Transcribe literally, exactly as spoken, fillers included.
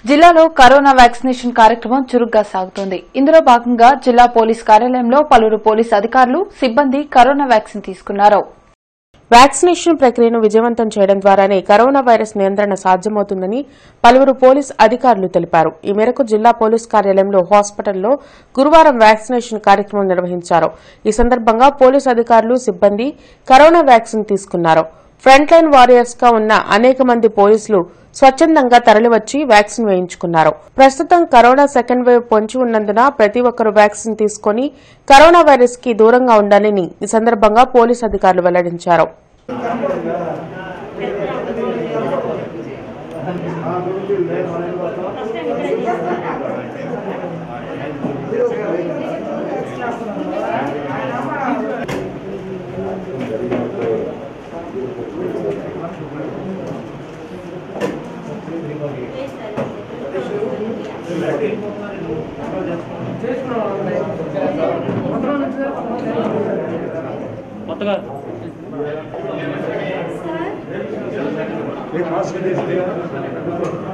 జిల్లాలో corona vaccination కార్యక్రమం చురుగ్గా సాగుతోంది. ఇందులో భాగంగా జిల్లా పోలీస్ కార్యాలయంలో పలువురు పోలీస్ అధికారులు, సిబ్బంది కరోనా వ్యాక్సిన్ తీసుకున్నారు. వ్యాక్సినేషన్ ప్రక్రియను విజయవంతం చేయడం ద్వారానే కరోనా వైరస్ నియంత్రణ సాధ్యమవుతుందని పలువురు పోలీస్ అధికారులు తెలిపారు. ఈ మేరకు జిల్లా పోలీస్ కార్యాలయంలో హాస్పిటల్లో గురువారం వ్యాక్సినేషన్ కార్యక్రమం నిర్వహించారు. ఈ సందర్భంగా పోలీస్ అధికారులు, సిబ్బంది కరోనా వ్యాక్సిన్ తీసుకున్నారు. ఫ్రంట్ లైన్ వారియర్స్ గా ఉన్న అనేక మంది పోలీసులు స్వచ్ఛందంగా తరలివచ్చి వ్యాక్సిన్ వేయించుకున్నారు. ప్రస్తుతం కరోనా సెకండ్ వేవ్ పొంచి ఉన్నందున ప్రతి ఒక్కరూ వ్యాక్సిన్ తీసుకుని కరోనా వైరస్ కి దూరంగా ఉండాలని ఈ సందర్భంగా పోలీసు అధికారులు వెల్లడించారు. కొత్తగా ఏ మాస్క్